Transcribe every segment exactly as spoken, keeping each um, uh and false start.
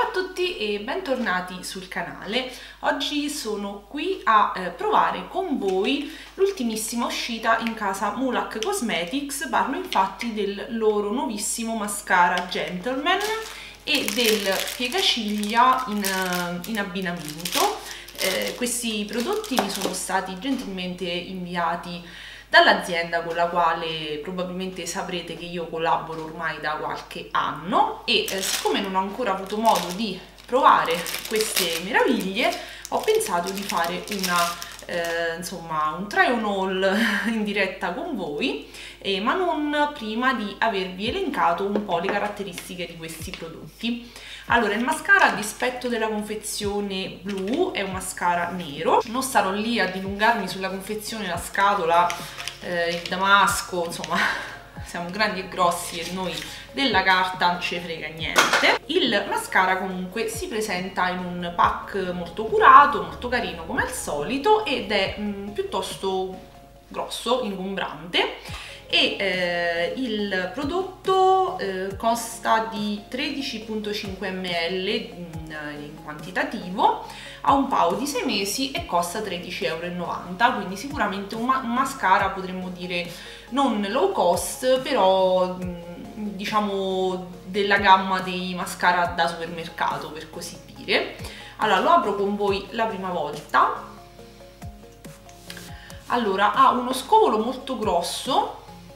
Ciao a tutti e bentornati sul canale. Oggi sono qui a eh, provare con voi l'ultimissima uscita in casa Mulac Cosmetics. Parlo infatti del loro nuovissimo mascara Gentleman e del piegaciglia in, in abbinamento. Eh, questi prodotti mi sono stati gentilmente inviati dall'azienda con la quale probabilmente saprete che io collaboro ormai da qualche anno e eh, siccome non ho ancora avuto modo di provare queste meraviglie, ho pensato di fare una, eh, insomma, un try on haul in diretta con voi, eh, ma non prima di avervi elencato un po' le caratteristiche di questi prodotti. Allora, il mascara, a dispetto della confezione blu, è un mascara nero. Non starò lì a dilungarmi sulla confezione, la scatola, eh, il damasco, insomma, siamo grandi e grossi e noi della carta non ci frega niente. Il mascara comunque si presenta in un pack molto curato, molto carino come al solito, ed è mh, piuttosto grosso, ingombrante. E eh, il prodotto eh, costa di tredici virgola cinque millilitri in, in quantitativo, ha un paio di sei mesi e costa tredici e novanta euro, quindi sicuramente un, ma un mascara, potremmo dire non low cost, però mh, diciamo della gamma dei mascara da supermercato, per così dire. Allora, lo apro con voi la prima volta. Allora, ha uno scovolo molto grosso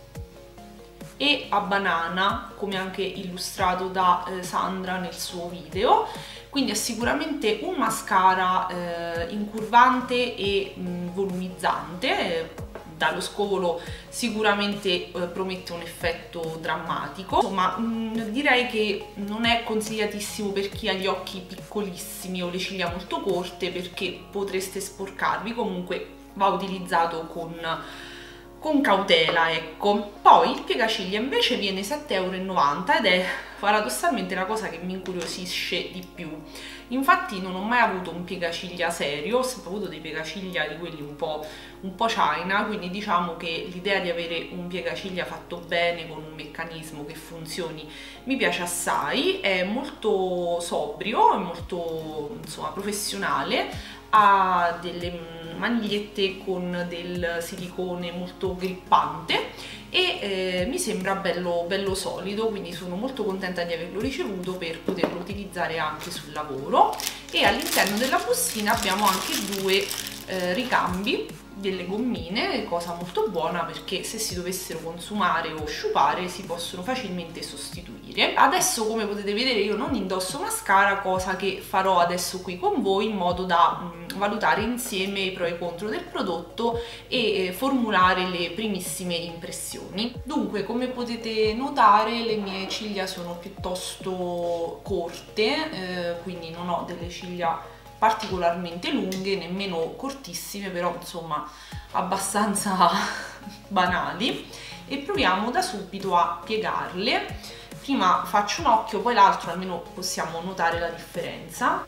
e a banana, come anche illustrato da eh, Sandra nel suo video, quindi è sicuramente un mascara eh, incurvante e mh, volumizzante. Dallo scovolo sicuramente eh, promette un effetto drammatico, insomma mh, direi che non è consigliatissimo per chi ha gli occhi piccolissimi o le ciglia molto corte, perché potreste sporcarvi. Comunque va utilizzato con con cautela, ecco. Poi il piegaciglia invece viene sette e novanta euro ed è paradossalmente la cosa che mi incuriosisce di più. Infatti non ho mai avuto un piegaciglia serio, ho sempre avuto dei piegaciglia di quelli un po', un po' China, quindi diciamo che l'idea di avere un piegaciglia fatto bene con un meccanismo che funzioni mi piace assai. È molto sobrio, è molto, insomma, professionale, ha delle manigliette con del silicone molto grippante e eh, mi sembra bello, bello solido, quindi sono molto contenta di averlo ricevuto per poterlo utilizzare anche sul lavoro. E all'interno della bustina abbiamo anche due eh, ricambi, delle gommine, cosa molto buona, perché se si dovessero consumare o sciupare si possono facilmente sostituire. Adesso, come potete vedere, io non indosso mascara, cosa che farò adesso qui con voi in modo da mh, valutare insieme i pro e i contro del prodotto e eh, formulare le primissime impressioni. Dunque, come potete notare, le mie ciglia sono piuttosto corte, eh, quindi non ho delle ciglia particolarmente lunghe, nemmeno cortissime, però insomma abbastanza banali, e proviamo da subito a piegarle. Prima faccio un occhio, poi l'altro, almeno possiamo notare la differenza.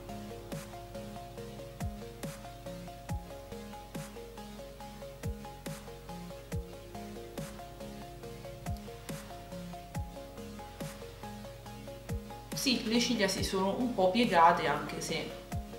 Sì, le ciglia si sono un po' piegate, anche se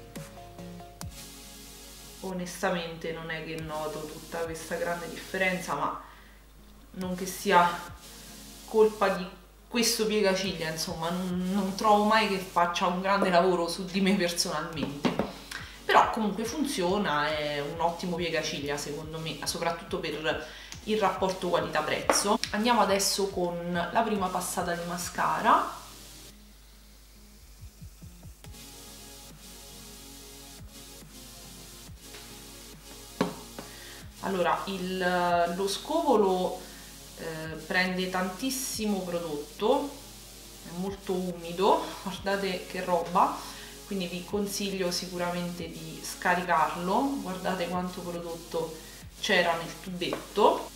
onestamente non è che noto tutta questa grande differenza, ma non che sia colpa di questo piegaciglia, insomma non, non trovo mai che faccia un grande lavoro su di me personalmente, però comunque funziona, è un ottimo piegaciglia secondo me, soprattutto per il rapporto qualità-prezzo. Andiamo adesso con la prima passata di mascara. Allora, il, lo scovolo eh, prende tantissimo prodotto, è molto umido, guardate che roba, quindi vi consiglio sicuramente di scaricarlo. Guardate quanto prodotto c'era nel tubetto.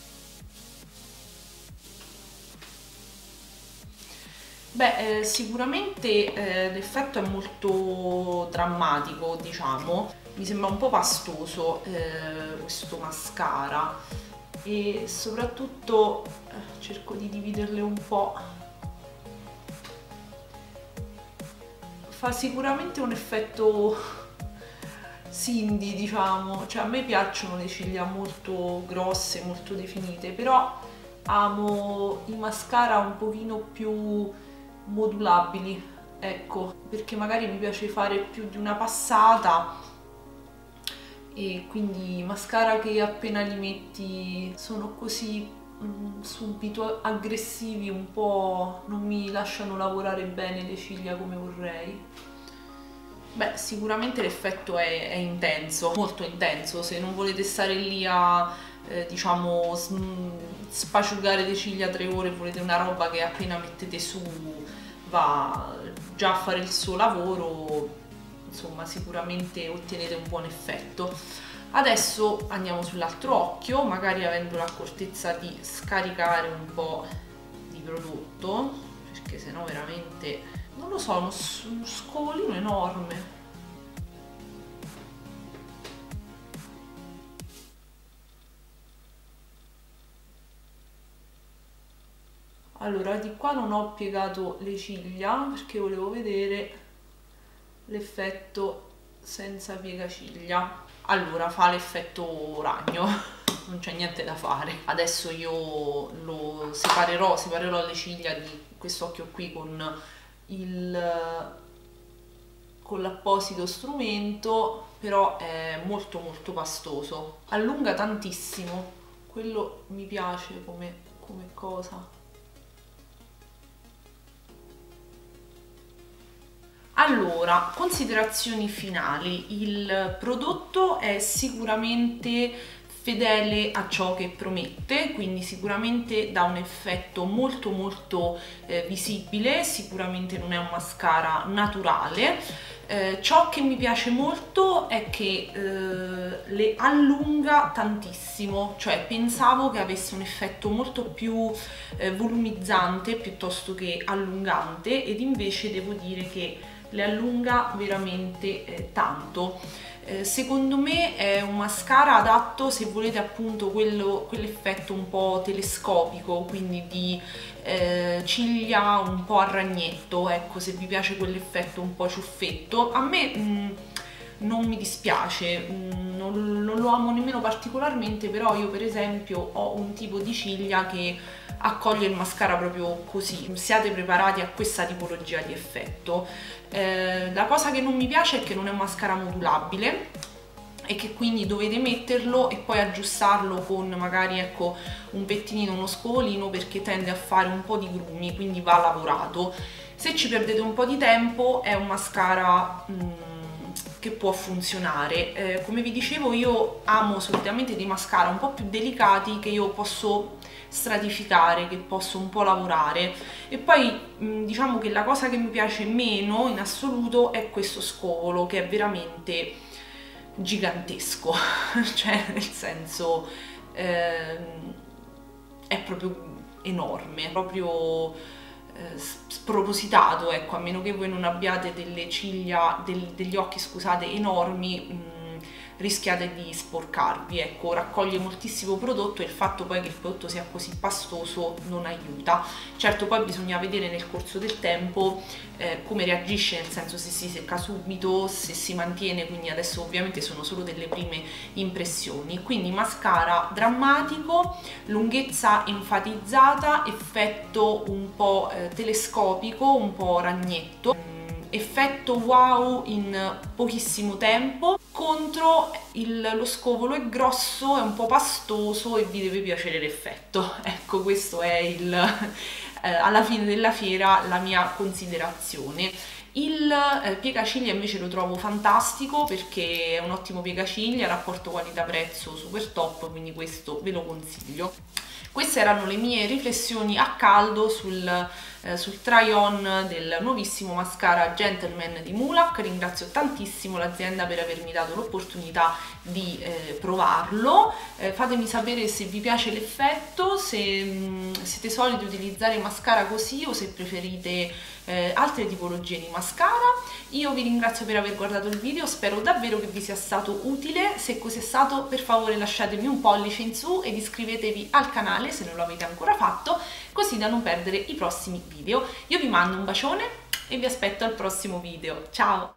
Beh, eh, sicuramente eh, l'effetto è molto drammatico, diciamo. Mi sembra un po' pastoso eh, questo mascara, e soprattutto eh, cerco di dividerle un po', fa sicuramente un effetto Cindy, diciamo, cioè a me piacciono le ciglia molto grosse, molto definite, però amo i mascara un pochino più modulabili, ecco, perché magari mi piace fare più di una passata e quindi i mascara che appena li metti sono così mh, subito aggressivi, un po' non mi lasciano lavorare bene le ciglia come vorrei. Beh, sicuramente l'effetto è, è intenso, molto intenso. Se non volete stare lì a, eh, diciamo, spaciugare le ciglia tre ore, volete una roba che appena mettete su va già a fare il suo lavoro, insomma, sicuramente ottenete un buon effetto. Adesso andiamo sull'altro occhio, magari avendo l'accortezza di scaricare un po' di prodotto, perché sennò veramente... non lo so, uno, uno scovolino enorme. Allora, di qua non ho piegato le ciglia perché volevo vedere l'effetto senza piegaciglia. Allora, fa l'effetto ragno, non c'è niente da fare. Adesso io lo separerò, separerò le ciglia di quest'occhio qui con il con l'apposito strumento, però è molto molto pastoso, allunga tantissimo, quello mi piace come, come cosa. Allora, considerazioni finali. Il prodotto è sicuramente fedele a ciò che promette, quindi sicuramente dà un effetto molto molto eh, visibile, sicuramente non è un mascara naturale. Eh, ciò che mi piace molto è che eh, le allunga tantissimo, cioè pensavo che avesse un effetto molto più eh, volumizzante piuttosto che allungante, ed invece devo dire che le allunga veramente eh, tanto. Eh, secondo me è un mascara adatto se volete appunto quello, quell'effetto un po' telescopico, quindi di eh, ciglia un po' a ragnetto, ecco, se vi piace quell'effetto un po' ciuffetto. A me mh, non mi dispiace, mh, non, non lo amo nemmeno particolarmente, però io per esempio ho un tipo di ciglia che accoglie il mascara proprio così. Siate preparati a questa tipologia di effetto. Eh, la cosa che non mi piace è che non è un mascara modulabile e che quindi dovete metterlo e poi aggiustarlo con magari, ecco, un pettinino, uno scovolino, perché tende a fare un po' di grumi, quindi va lavorato. Se ci perdete un po' di tempo è un mascara mh, che può funzionare. Eh, come vi dicevo, io amo solitamente dei mascara un po' più delicati che io posso stratificare, che posso un po' lavorare. E poi mh, diciamo che la cosa che mi piace meno in assoluto è questo scovolo, che è veramente gigantesco cioè nel senso ehm, è proprio enorme, proprio eh, spropositato, ecco, a meno che voi non abbiate delle ciglia, del, degli occhi, scusate, enormi, mh, rischiate di sporcarvi, ecco, raccoglie moltissimo prodotto e il fatto poi che il prodotto sia così pastoso non aiuta. Certo, poi bisogna vedere nel corso del tempo eh, come reagisce, nel senso se si secca subito, se si mantiene, quindi adesso ovviamente sono solo delle prime impressioni. Quindi mascara drammatico, lunghezza enfatizzata, effetto un po' eh, telescopico, un po' ragnetto, effetto wow in pochissimo tempo, contro il, lo scovolo è grosso, è un po' pastoso e vi deve piacere l'effetto. Ecco, questo è il, eh, alla fine della fiera la mia considerazione. Il eh, piegaciglia invece lo trovo fantastico perché è un ottimo piegaciglia, rapporto qualità-prezzo super top, quindi questo ve lo consiglio. Queste erano le mie riflessioni a caldo sul, eh, sul try-on del nuovissimo mascara Gentleman di Mulac. Ringrazio tantissimo l'azienda per avermi dato l'opportunità di eh, provarlo. Eh, fatemi sapere se vi piace l'effetto, se mh, siete soliti utilizzare mascara così o se preferite eh, altre tipologie di mascara. Io vi ringrazio per aver guardato il video, spero davvero che vi sia stato utile. Se così è stato, per favore lasciatemi un pollice in su ed iscrivetevi al canale se non lo avete ancora fatto, così da non perdere i prossimi video. Io vi mando un bacione e vi aspetto al prossimo video. Ciao!